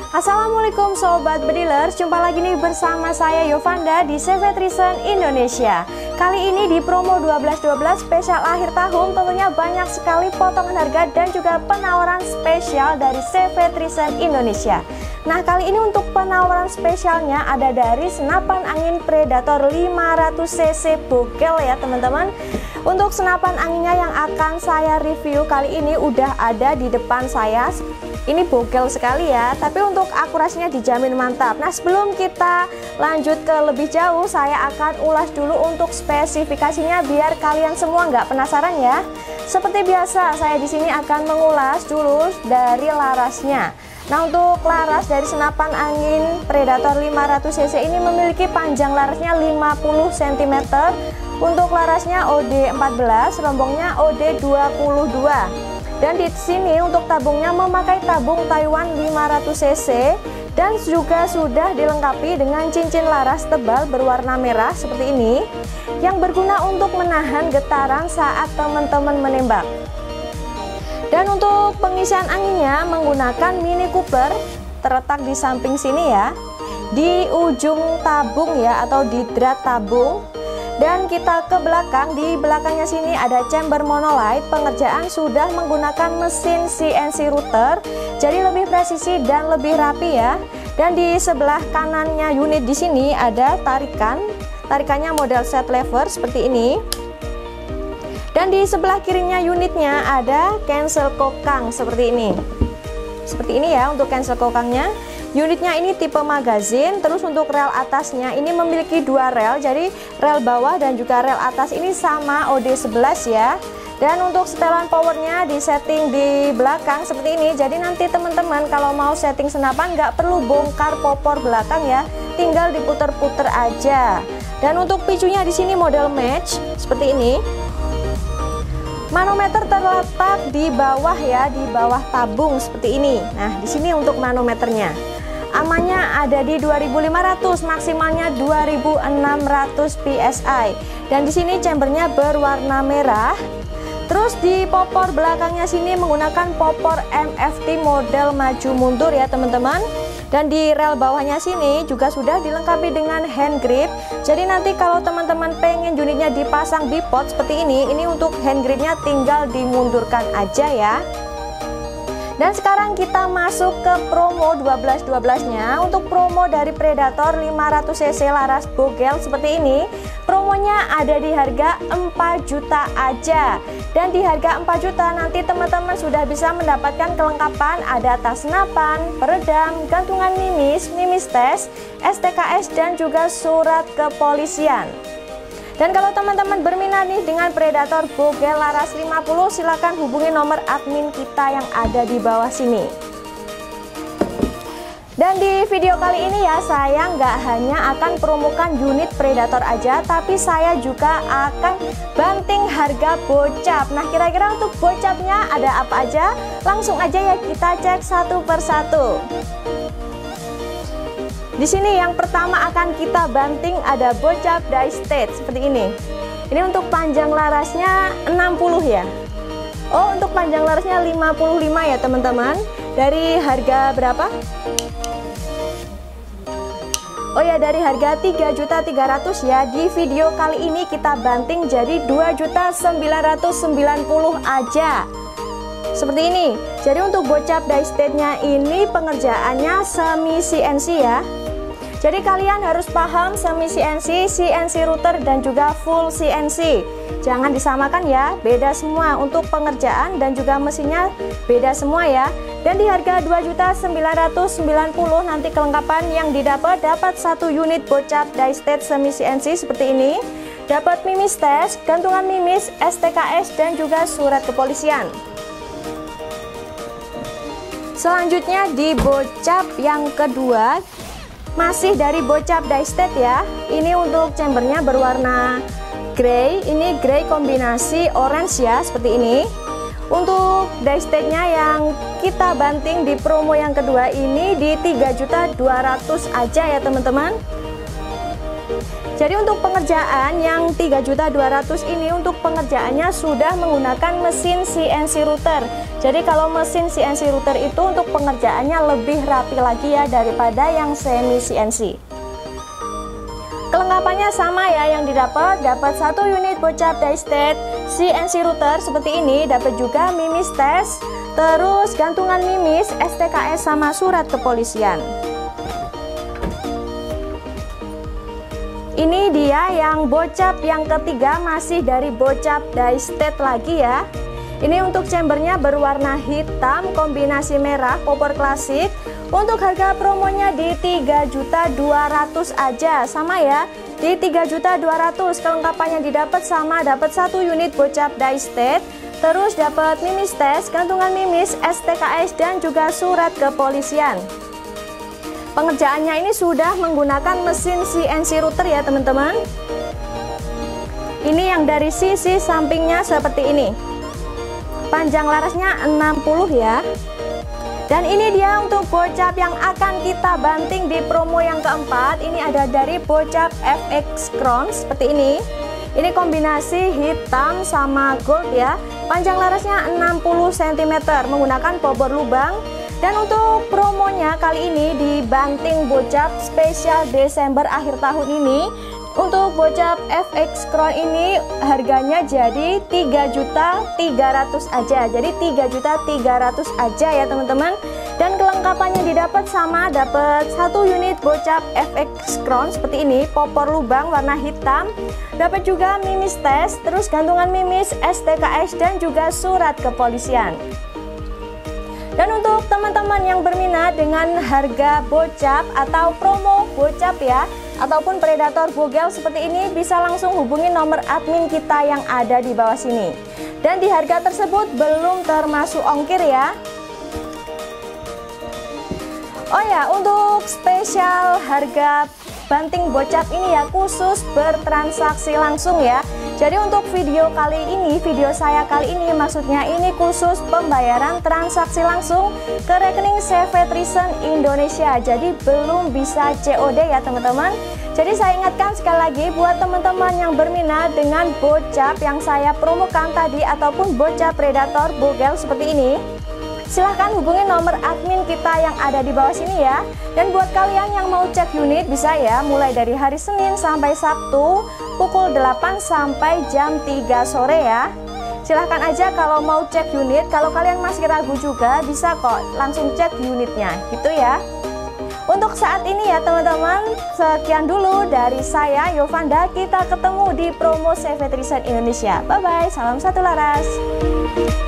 Assalamualaikum Sobat Bedilers, jumpa lagi nih bersama saya Yovanda di CV Trison Indonesia. Kali ini di promo 12-12 spesial akhir tahun tentunya banyak sekali potongan harga dan juga penawaran spesial dari CV Trison Indonesia. Nah, kali ini untuk penawaran spesialnya ada dari senapan angin Predator 500cc bogel ya teman-teman. Untuk senapan anginnya yang akan saya review kali ini udah ada di depan saya. Ini bogel sekali ya, tapi untuk akurasinya dijamin mantap. Nah, sebelum kita lanjut ke lebih jauh, saya akan ulas dulu untuk spesifikasinya biar kalian semua nggak penasaran ya. Seperti biasa, saya di sini akan mengulas dulu dari larasnya. Nah, untuk laras dari senapan angin Predator 500cc ini memiliki panjang larasnya 50 cm. Untuk larasnya OD14, rombongnya OD22. Dan di sini untuk tabungnya memakai tabung Taiwan 500cc dan juga sudah dilengkapi dengan cincin laras tebal berwarna merah seperti ini yang berguna untuk menahan getaran saat teman-teman menembak. Dan untuk pengisian anginnya menggunakan Mini Cooper terletak di samping sini ya, di ujung tabung ya atau di drat tabung. Dan kita ke belakang, di belakangnya sini ada chamber monolight. Pengerjaan sudah menggunakan mesin CNC router, jadi lebih presisi dan lebih rapi ya. Dan di sebelah kanannya unit di sini ada tarikannya model set lever seperti ini. Dan di sebelah kirinya unitnya ada cancel kokang seperti ini. Seperti ini ya untuk cancel kokangnya. Unitnya ini tipe magazin. Terus untuk rel atasnya ini memiliki dua rel, jadi rel bawah dan juga rel atas ini sama OD11 ya. Dan untuk setelan powernya di setting di belakang seperti ini. Jadi nanti teman-teman kalau mau setting senapan nggak perlu bongkar popor belakang ya, tinggal diputer-puter aja. Dan untuk picunya di sini model match seperti ini. Manometer terletak di bawah ya, di bawah tabung seperti ini. Nah, di sini untuk manometernya. Amannya ada di 2500, maksimalnya 2600 PSI. Dan di sini chambernya berwarna merah. Terus di popor belakangnya sini menggunakan popor MFT model maju mundur ya teman-teman. Dan di rel bawahnya sini juga sudah dilengkapi dengan hand grip. Jadi nanti kalau teman-teman pengen unitnya dipasang bipod seperti ini untuk hand gripnya tinggal dimundurkan aja ya. Dan sekarang kita masuk ke promo 12-12-nya. Untuk promo dari Predator 500cc laras bogel seperti ini, promonya ada di harga 4 juta aja. Dan di harga 4 juta nanti teman-teman sudah bisa mendapatkan kelengkapan, ada tas senapan, peredam, gantungan mimis, mimis tes, STKS dan juga surat kepolisian. Dan kalau teman-teman berminat nih dengan Predator bogel laras 50, silakan hubungi nomor admin kita yang ada di bawah sini. Dan di video kali ini ya, saya nggak hanya akan promokan unit Predator aja, tapi saya juga akan banting harga bocap. Nah, kira-kira untuk bocapnya ada apa aja? Langsung aja ya kita cek satu persatu. Di sini yang pertama akan kita banting ada bocap die-state seperti ini. Ini untuk panjang larasnya 60 ya. Oh, untuk panjang larasnya 55 ya teman-teman. Dari harga berapa? Oh ya, dari harga 3.300.000 ya. Di video kali ini kita banting jadi 2.990.000 aja. Seperti ini. Jadi untuk bocap die-state-nya ini pengerjaannya semi CNC ya. Jadi kalian harus paham semi CNC, CNC router dan juga full CNC. Jangan disamakan ya, beda semua untuk pengerjaan dan juga mesinnya beda semua ya. Dan di harga 2.990.000 nanti kelengkapan yang dapat satu unit bocap die-state semi CNC seperti ini. Dapat mimis tes, gantungan mimis, STKS dan juga surat kepolisian. Selanjutnya di bocap yang kedua, masih dari bocap die-state ya. Ini untuk chambernya berwarna grey, ini grey kombinasi orange ya, seperti ini. Untuk die-state-nya yang kita banting di promo yang kedua ini di 3.200.000 aja ya teman-teman. Jadi untuk pengerjaan yang 3.200.000 ini, untuk pengerjaannya sudah menggunakan mesin CNC router. Jadi kalau mesin CNC router itu untuk pengerjaannya lebih rapi lagi ya daripada yang semi CNC. Kelengkapannya sama ya, yang dapat 1 unit bocap die-state CNC router seperti ini, dapat juga mimis tes, terus gantungan mimis, STKS sama surat kepolisian. Ini dia yang bocap yang ketiga, masih dari bocap die-state lagi ya. Ini untuk chambernya berwarna hitam kombinasi merah popor klasik. Untuk harga promonya di 3.200.000 aja, sama ya, di 3.200.000. Kelengkapannya didapat sama, dapat 1 unit bocap die-state, terus dapat mimis tes, gantungan mimis, STKS dan juga surat kepolisian. Pengerjaannya ini sudah menggunakan mesin CNC router ya teman-teman. Ini yang dari sisi sampingnya seperti ini. Panjang larasnya 60 ya. Dan ini dia untuk bocap yang akan kita banting di promo yang keempat. Ini ada dari bocap FX Crown seperti ini. Ini kombinasi hitam sama gold ya. Panjang larasnya 60 cm menggunakan bobor lubang. Dan untuk promonya kali ini dibanting bocap spesial Desember akhir tahun ini. Untuk bocap FX Crown ini harganya jadi 3.300.000 aja. Jadi 3.300.000 aja ya teman-teman. Dan kelengkapannya didapat sama, dapat 1 unit bocap FX Crown seperti ini, popor lubang warna hitam. Dapat juga mimis tes, terus gantungan mimis, STKS dan juga surat kepolisian. Dan untuk teman-teman yang berminat dengan harga bocap atau promo bocap ya, ataupun predator bogel seperti ini, bisa langsung hubungi nomor admin kita yang ada di bawah sini. Dan di harga tersebut belum termasuk ongkir ya. Oh ya, untuk spesial harga banting bocap ini ya khusus bertransaksi langsung ya. Jadi untuk video saya kali ini maksudnya ini khusus pembayaran transaksi langsung ke rekening CV Trison Indonesia. Jadi belum bisa COD ya teman-teman. Jadi saya ingatkan sekali lagi buat teman-teman yang berminat dengan bocap yang saya promokan tadi ataupun bocap predator bogel seperti ini, silahkan hubungi nomor admin kita yang ada di bawah sini ya. Dan buat kalian yang mau cek unit bisa ya, mulai dari hari Senin sampai Sabtu pukul 8 sampai jam 3 sore ya. Silahkan aja kalau mau cek unit. Kalau kalian masih ragu juga bisa kok langsung cek unitnya gitu ya. Untuk saat ini ya teman-teman, sekian dulu dari saya Yovanda. Kita ketemu di promo CV Trison Indonesia. Bye bye, salam satu laras.